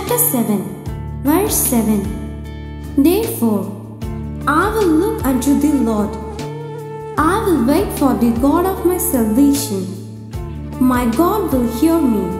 chapter 7, verse 7. Therefore, I will look unto thee, Lord. I will wait for the God of my salvation. My God will hear me.